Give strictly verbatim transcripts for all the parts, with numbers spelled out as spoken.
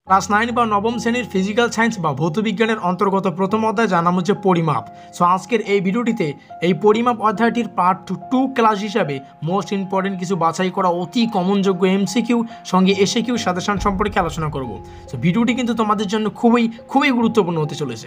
Class nine বা নবম শ্রেণীর ফিজিক্যাল সায়েন্স বা ভৌতবিজ্ঞানের অন্তর্গত প্রথম অধ্যায় যার নাম হচ্ছে পরিমাপ। সো আজকের এই ভিডিওটিতে এই পরিমাপ অধ্যায়টির পার্ট টু ক্লাস হিসাবে মোস্ট ইম্পর্টেন্ট কিছু বাছাই করা অতি কমনযোগ্য এমসিকিউ সঙ্গে এসিকিউ সাজেশন সম্পর্কে আলোচনা করব। সো ভিডিওটি কিন্তু তোমাদের জন্য খুবই খুবই গুরুত্বপূর্ণ হতে চলেছে।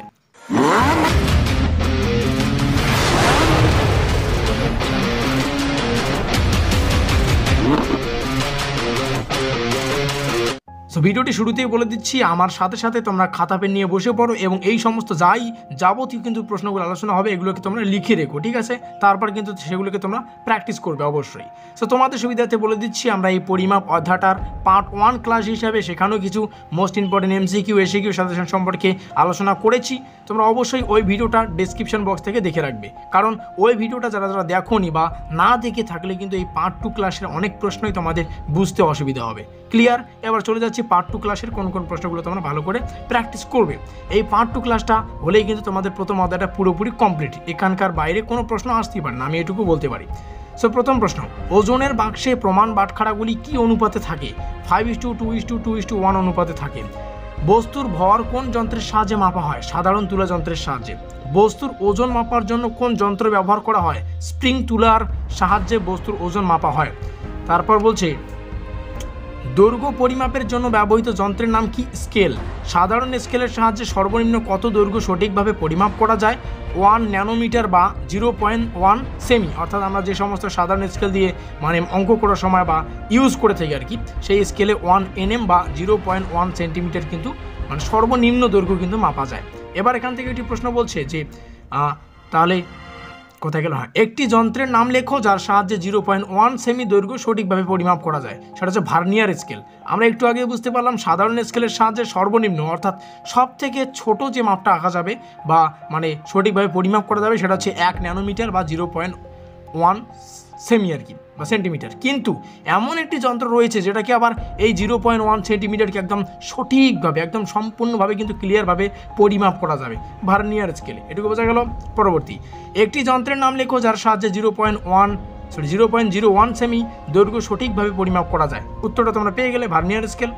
সো ভিডিওটি শুরুতেই বলে দিচ্ছি, আমার সাথে সাথে তোমরা খাতা পেন নিয়ে বসে পড়ো এবং এই সমস্ত যাই যাবতীয় কিন্তু প্রশ্নগুলো আলোচনা হবে এগুলোকে তোমরা লিখে রেখো, ঠিক আছে? তারপর কিন্তু সেগুলোকে তোমরা প্র্যাকটিস করবে অবশ্যই। সো তোমাদের সুবিধাতে বলে দিচ্ছি, আমরা এই পরিমাপ অধ্যায়টার পার্ট ওয়ান ক্লাস হিসাবে সেখানেও কিছু most important MCQ SAQ suggestion সম্পর্কে আলোচনা করেছি। তোমরা অবশ্যই ওই ভিডিওটা ডেসক্রিপশন বক্স থেকে দেখে রাখবে, কারণ ওই ভিডিওটা যারা যারা দেখোনি বা না দেখে থাকলে কিন্তু এই পার্ট টু ক্লাসের অনেক প্রশ্নই তোমাদের বুঝতে অসুবিধা হবে। ক্লিয়ার? এবার চলে যাচ্ছি পার্ট টু ক্লাসের কোন কোন প্রশ্নগুলো তোমরা ভালো করে প্র্যাকটিস করবে। এই পার্ট টু ক্লাসটা হলেই কিন্তু তোমাদের প্রথম অধ্যায়টা পুরোপুরি কমপ্লিট। এখানকার বাইরে কোনো প্রশ্ন আসতেই পারে না, আমি এটুকু বলতে পারি। সো প্রথম প্রশ্ন, ওজনের বাক্সে প্রমাণ বাটখারাগুলি কি অনুপাতে থাকে? Five is to two is to two is to one অনুপাতে থাকে। বস্তুর ভর কোন যন্ত্রের সাহায্যে মাপা হয়? সাধারণ তুলা যন্ত্রের সাহায্যে। বস্তুর ওজন মাপার জন্য কোন যন্ত্র ব্যবহার করা হয়? স্প্রিং তুলার সাহায্যে বস্তুর ওজন মাপা হয়। তারপর বলছে, দৈর্ঘ্য পরিমাপের জন্য ব্যবহৃত যন্ত্রের নাম কি? স্কেল। সাধারণ স্কেলের সাহায্যে সর্বনিম্ন কত দৈর্ঘ্য সঠিকভাবে পরিমাপ করা যায়? ওয়ান ন্যানোমিটার বা জিরো পয়েন্ট ওয়ান সেমি। অর্থাৎ আমরা যে সমস্ত সাধারণ স্কেল দিয়ে মানে অঙ্ক করার সময় বা ইউজ করে থাকি আর কি, সেই স্কেলে ওয়ান এনএম বা জিরো পয়েন্ট ওয়ান সেন্টিমিটার কিন্তু মানে সর্বনিম্ন দৈর্ঘ্য কিন্তু মাপা যায়। এবার এখান থেকে একটি প্রশ্ন বলছে যে তাহলে কোথায় গেল? হ্যাঁ, একটি যন্ত্রের নাম লেখো যার সাহায্যে জিরো পয়েন্ট ওয়ান সেমি দৈর্ঘ্য সঠিকভাবে পরিমাপ করা যায়। সেটা হচ্ছে ভার্নিয়ার স্কেল। আমরা একটু আগে বুঝতে পারলাম সাধারণ স্কেলের সাহায্যে সর্বনিম্ন অর্থাৎ সব থেকে ছোট যে মাপটা আঁকা যাবে বা মানে সঠিকভাবে পরিমাপ করা যাবে সেটা হচ্ছে এক ন্যানোমিটার বা জিরো পয়েন্ট ওয়ান সেমি আর কি বা সেন্টিমিটার। কিন্তু এমন একটি যন্ত্র রয়েছে যেটাকে আবার এই জিরো পয়েন্ট ওয়ান সেন্টিমিটারকে একদম সঠিকভাবে একদম সম্পূর্ণভাবে কিন্তু ক্লিয়ারভাবে পরিমাপ করা যাবে ভার্নিয়ার স্কেলে। এটুকু বোঝা গেল। পরবর্তী, একটি যন্ত্রের নাম লেখো যার সাহায্যে zero point one sorry zero point zero one cm দৈর্ঘ্য সঠিকভাবে পরিমাপ করা যায়। উত্তরটা তোমরা পেয়ে গেলে, ভার্নিয়ার স্কেল।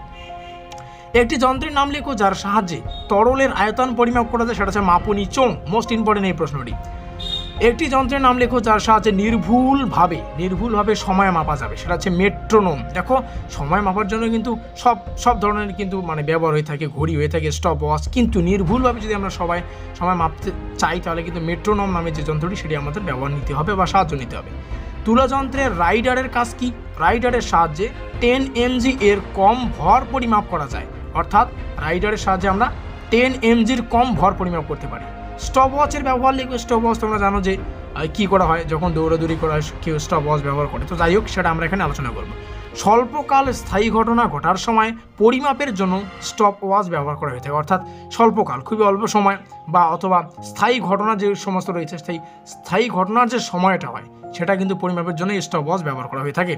একটি যন্ত্রের নাম লেখো যার সাহায্যে তরলের আয়তন পরিমাপ করা যায়। সেটা হচ্ছে মাপনী চোঙ। মোস্ট ইম্পর্টেন্ট এই প্রশ্নটি। একটি যন্ত্রের নাম লেখো যার সাহায্যে নির্ভুলভাবে নির্ভুলভাবে সময় মাপা যাবে। সেটা হচ্ছে মেট্রোনোম। দেখো, সময় মাপার জন্য কিন্তু সব সব ধরনের কিন্তু মানে ব্যবহার হয়ে থাকে, ঘড়ি হয়ে থাকে, স্টপ ওয়াচ, কিন্তু নির্ভুলভাবে যদি আমরা সবাই সময় মাপতে চাই তাহলে কিন্তু মেট্রোনোম নামে যে যন্ত্রটি সেটি আমাদের ব্যবহার নিতে হবে বা সাহায্য নিতে হবে। তুলা যন্ত্রের রাইডারের কাজ কি? রাইডারের সাহায্যে টেন এমজি এর কম ভর পরিমাপ করা যায়। অর্থাৎ রাইডারের সাহায্যে আমরা টেন এমজির কম ভর পরিমাপ করতে পারি। স্টপ ওয়াচের ব্যবহার লিখবে। স্টপ ওয়াচ তোমরা জানো যে কী করা হয় যখন দৌড়াদৌড়ি করা হয়, কেউ স্টপ ওয়াচ ব্যবহার করে। তো যাই হোক, সেটা আমরা এখানে আলোচনা করব। স্বল্পকাল স্থায়ী ঘটনা ঘটার সময় পরিমাপের জন্য স্টপ ওয়াচ ব্যবহার করা হয়ে থাকে। অর্থাৎ স্বল্পকাল খুবই অল্প সময় বা অথবা স্থায়ী ঘটনা যে সমস্ত রয়েছে সেই স্থায়ী ঘটনার যে সময়টা হয় সেটা কিন্তু পরিমাপের জন্য স্টপ ওয়াচ ব্যবহার করা হয়ে থাকে।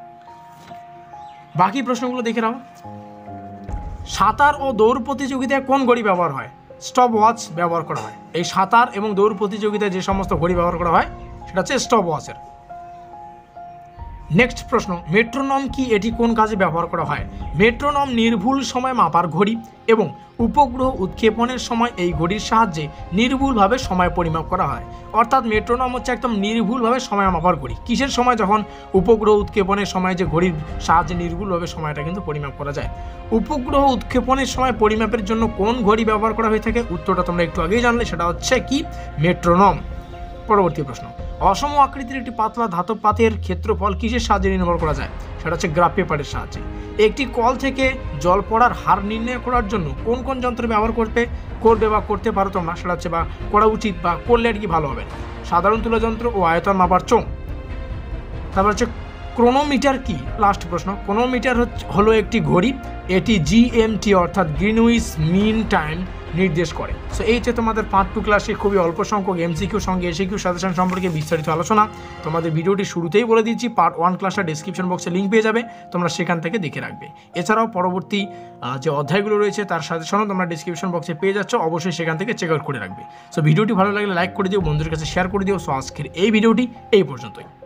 বাকি প্রশ্নগুলো দেখে নাও। সাঁতার ও দৌড় প্রতিযোগিতায় কোন ঘড়ি ব্যবহার হয়? স্টপ ওয়াচ ব্যবহার করা হয়। এই সাঁতার এবং দৌড় প্রতিযোগিতায় যে সমস্ত ঘড়ি ব্যবহার করা হয় সেটা হচ্ছে স্টপ ওয়াচের। নেক্সট প্রশ্ন, মেট্রোনম কি? এটি কোন কাজে ব্যবহার করা হয়? মেট্রোনম নির্ভুল সময় মাপার ঘড়ি এবং উপগ্রহ উৎক্ষেপণের সময় এই ঘড়ির সাহায্যে নির্ভুলভাবে সময় পরিমাপ করা হয়। অর্থাৎ মেট্রোনম হচ্ছে একদম নির্ভুলভাবে সময় মাপার ঘড়ি। কিসের সময়? যখন উপগ্রহ উৎক্ষেপণের সময় যে ঘড়ির সাহায্যে নির্ভুলভাবে সময়টা কিন্তু পরিমাপ করা যায়। উপগ্রহ উৎক্ষেপণের সময় পরিমাপের জন্য কোন ঘড়ি ব্যবহার করা হয়ে থাকে? উত্তরটা তোমরা একটু আগেই জানলে, সেটা হচ্ছে কি? মেট্রোনম। পরবর্তী প্রশ্ন, অসম আকৃতির একটি পাতলা ধাতব পাতের ক্ষেত্রফল কিসের সাহায্যে নির্ভর করা যায়? সেটা হচ্ছে গ্রাফ পেপারের সাহায্যে। একটি কল থেকে জল পড়ার হার নির্ণয় করার জন্য কোন কোন যন্ত্র ব্যবহার করতে করবে বা করতে পারো তোমরা? সেটা হচ্ছে বা করা উচিত বা করলে আর কি ভালো হবে। সাধারণ তুলা যন্ত্র ও আয়তন মাপার চোঙ। তারপর হচ্ছে ক্রোনোমিটার কি? লাস্ট প্রশ্ন, ক্রোনোমিটার হলো একটি ঘড়ি। এটি জিএমটি অর্থাৎ গ্রিনউইচ মিন টাইম নির্দেশ করে। সো এই যে তোমাদের পার্ট টু ক্লাসে খুবই অল্প সংখ্যক এমসিকিউ সঙ্গে এসিকিউ সাজেশন সম্পর্কে বিস্তারিত আলোচনা। তোমাদের ভিডিওটি শুরুতেই বলে দিচ্ছি, পার্ট ওয়ান ক্লাসটা ডিসক্রিপশন বক্সে লিঙ্ক পেয়ে যাবে, তোমরা সেখান থেকে দেখে রাখবে। এছাড়াও পরবর্তী যে অধ্যায়গুলো রয়েছে তার সাজেশনও তোমরা ডিসক্রিপশন বক্সে পেয়ে যাচ্ছ, অবশ্যই সেখান থেকে চেক আউট করে রাখবে। সো ভিডিওটি ভালো লাগলে লাইক করে দিও, বন্ধুদের কাছে শেয়ার করে দিও। সো আজকের এই ভিডিওটি এই পর্যন্তই।